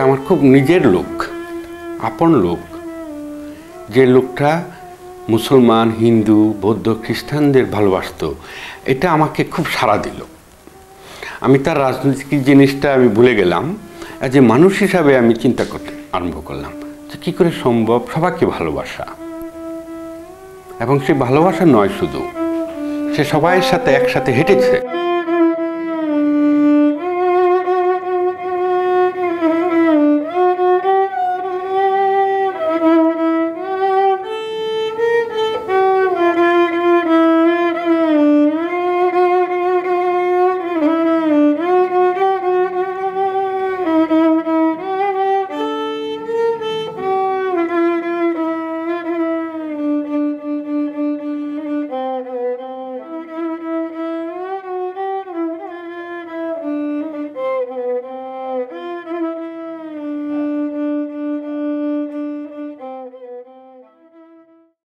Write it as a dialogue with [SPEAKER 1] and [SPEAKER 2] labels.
[SPEAKER 1] আমার খুব নিজের লোক, আপন লোক, যে লোকটা মুসলমান, হিন্দু, বৌদ্ধ, খ্রিস্টানদের ভালোবাসত, এটা আমাকে খুব সাড়া দিল। আমি তার রাজনৈতিক জিনিসটা আমি ভুলে গেলাম, যে মানুষ হিসাবে আমি চিন্তা করতে আরম্ভ করলাম যে কী করে সম্ভব সবাইকে ভালোবাসা। এবং সে ভালোবাসা নয় শুধু, সে সবাইয়ের সাথে একসাথে হেঁটেছে।